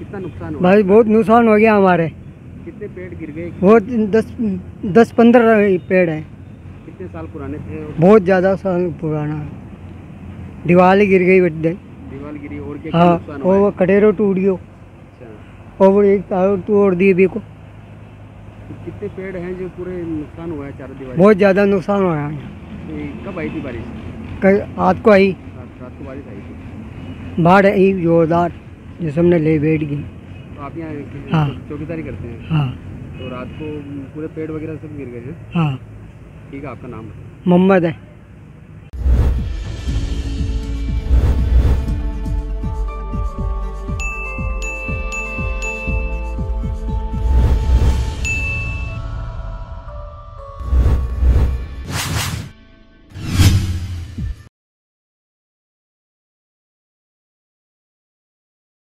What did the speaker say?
कितना नुकसान हुआ? भाई बहुत नुकसान हो गया हमारे। कितने पेड़ गिर गए? बहुत 10-15 पेड़ हैं। कितने साल पुराने थे? बहुत ज़्यादा साल पुराना। दीवार गिर गई बड्डे। दीवार गिरी और क्या क्या हाँ, नुकसान हुआ? और वो कटेरो टूट गयो। अच्छा, और वो एक तार तोड़ दिए भी को। तो कितने पेड़ हैं जो पूरे नुकसान हुआ है चारों दीवार? बहुत ज़्यादा नुकसान हुआ है। कब आई थी बारिश? रात को आई, रात को बारिश आई थी। बाढ़ आई जोरदार, जिसमें हमने ले बैठ गई। तो आप यहाँ हाँ। चौकीदारी करते हैं? हाँ तो रात को पूरे पेड़ वगैरह सब गिर गए हैं? हाँ। ठीक है, आपका नाम? मोहम्मद है।